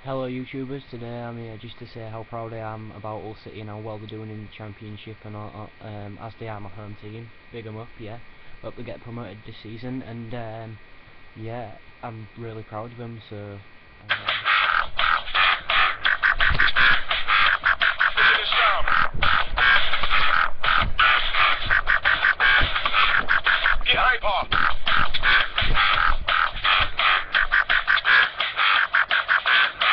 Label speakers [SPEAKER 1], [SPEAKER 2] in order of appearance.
[SPEAKER 1] Hello YouTubers, today I'm here just to say how proud I am about Hull City and how well they're doing in the Championship, and as they are my home team. Big 'em up, yeah. Hope they get promoted this season, and yeah, I'm really proud of them, so